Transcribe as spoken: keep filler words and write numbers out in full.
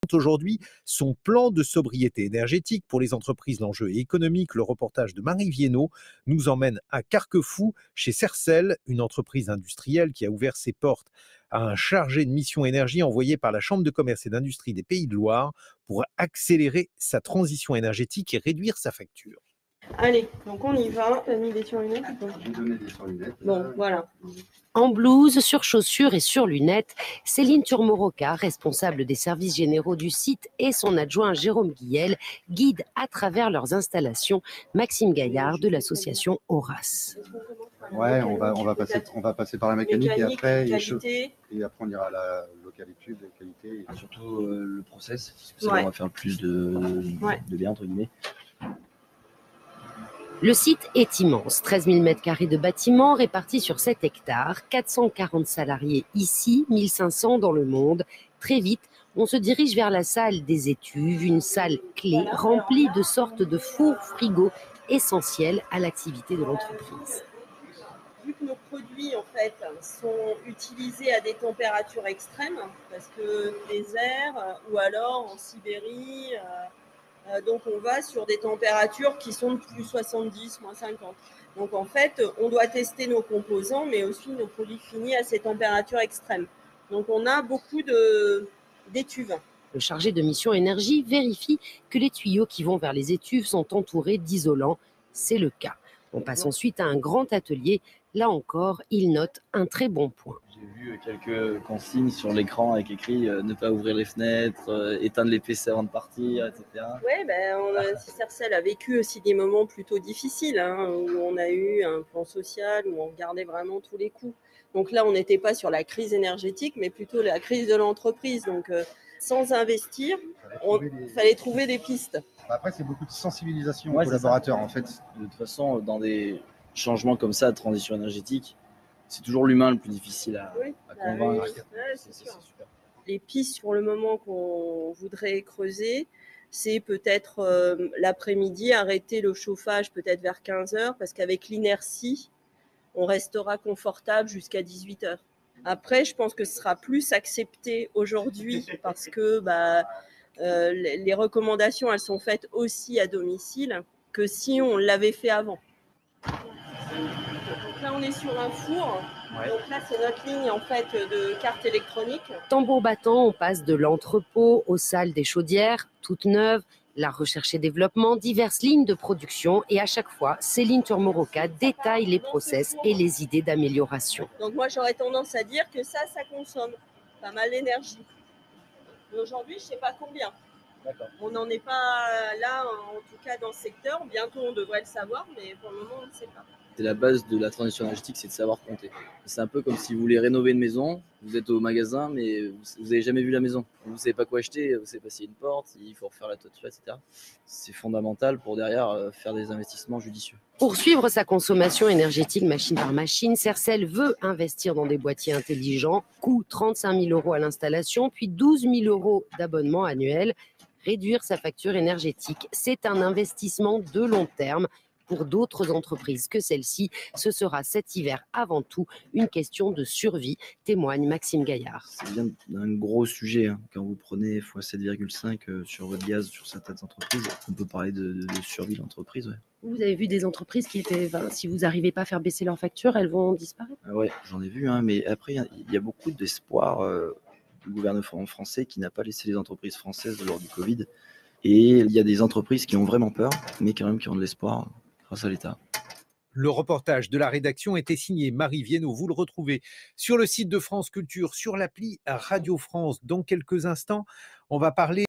aujourd'hui son plan de sobriété énergétique pour les entreprises. L'enjeu est économique. Le reportage de Marie Viennot nous emmène à Carquefou, chez Sercel, une entreprise industrielle qui a ouvert ses portes à un chargé de mission énergie envoyé par la Chambre de commerce et d'industrie des Pays de Loire pour accélérer sa transition énergétique et réduire sa facture. Allez, donc on y va. T'as mis des surlunettes ou pas? J'ai donné des surlunettes. Bon, voilà. En blouse, sur chaussures et sur lunettes, Céline Turmoroca, responsable des services généraux du site, et son adjoint Jérôme Guillel guident à travers leurs installations Maxime Gaillard de l'association Horace. Ouais, on va, on va, passer, on va passer par la mécanique, Mécanique, et après qualité. et après on ira à la localité, la qualité. Et surtout euh, le process, parce que ça Ouais. on va faire plus de, Ouais. de bien entre guillemets. Le site est immense, treize mille mètres carrés de bâtiments répartis sur sept hectares, quatre cent quarante salariés ici, mille cinq cents dans le monde. Très vite, on se dirige vers la salle des étuves, une salle clé remplie de sortes de fours frigos essentiels à l'activité de l'entreprise. Vu que nos produits en fait sont utilisés à des températures extrêmes, parce que désert ou alors en Sibérie, euh, euh, donc on va sur des températures qui sont de plus soixante-dix, moins cinquante. Donc en fait, on doit tester nos composants, mais aussi nos produits finis à ces températures extrêmes. Donc on a beaucoup de d'étuves. Le chargé de mission énergie vérifie que les tuyaux qui vont vers les étuves sont entourés d'isolants. C'est le cas. On passe ensuite à un grand atelier. Là encore, il note un très bon point. J'ai vu quelques consignes sur l'écran avec écrit euh, ne pas ouvrir les fenêtres, euh, éteindre les P C avant de partir, et cetera. Oui, ben, on a, Sercel a vécu aussi des moments plutôt difficiles, hein, où on a eu un plan social, où on regardait vraiment tous les coûts. Donc là, on n'était pas sur la crise énergétique, mais plutôt la crise de l'entreprise. Donc euh, sans investir, il fallait trouver des pistes. Après, c'est beaucoup de sensibilisation Ouais, aux collaborateurs en fait. De toute façon, dans des changements comme ça de transition énergétique, c'est toujours l'humain le plus difficile à, Oui, à bah convaincre. oui, ouais, c'est C'est- sûr. c'est super. Les pistes sur le moment qu'on voudrait creuser, c'est peut-être euh, l'après-midi, arrêter le chauffage peut-être vers quinze heures, parce qu'avec l'inertie, on restera confortable jusqu'à dix-huit heures. Après, je pense que ce sera plus accepté aujourd'hui parce que bah, euh, les les recommandations, elles sont faites aussi à domicile que si on l'avait fait avant. Donc là, on est sur un four. Donc là, c'est notre ligne en fait de carte électronique. Tambour battant, on passe de l'entrepôt aux salles des chaudières, toutes neuves, la recherche et développement, diverses lignes de production, et à chaque fois, Céline Turmoroca détaille les process et les idées d'amélioration. Donc moi, j'aurais tendance à dire que ça, ça consomme pas mal d'énergie. Mais aujourd'hui, je ne sais pas combien. D'accord. On n'en est pas là, en tout cas dans ce secteur. Bientôt, on devrait le savoir, mais pour le moment, on ne sait pas. C'est la base de la transition énergétique, c'est de savoir compter. C'est un peu comme si vous voulez rénover une maison, vous êtes au magasin, mais vous n'avez jamais vu la maison. Vous ne savez pas quoi acheter, vous savez pas s'il y a une porte, il faut refaire la toiture, et cetera. C'est fondamental pour derrière euh, faire des investissements judicieux. Pour suivre sa consommation énergétique machine par machine, Sercel veut investir dans des boîtiers intelligents, coût trente-cinq mille euros à l'installation, puis douze mille euros d'abonnement annuel. Réduire sa facture énergétique, c'est un investissement de long terme. Pour d'autres entreprises que celle-ci, ce sera cet hiver avant tout une question de survie, témoigne Maxime Gaillard. C'est bien un gros sujet, hein. Quand vous prenez fois sept virgule cinq euh, sur votre gaz sur certaines entreprises, on peut parler de, de, de survie de l'entreprise. Ouais. Vous avez vu des entreprises qui étaient, ben, si vous n'arrivez pas à faire baisser leurs factures, elles vont disparaître? Ah ouais, j'en ai vu, hein, mais après, il y, y a beaucoup d'espoir euh, du gouvernement français qui n'a pas laissé les entreprises françaises lors du Covid. Et il y a des entreprises qui ont vraiment peur, mais quand même qui ont de l'espoir grâce à l'État. Le reportage de la rédaction était signé Marie Viennot. Vous le retrouvez sur le site de France Culture, sur l'appli Radio France. Dans quelques instants, on va parler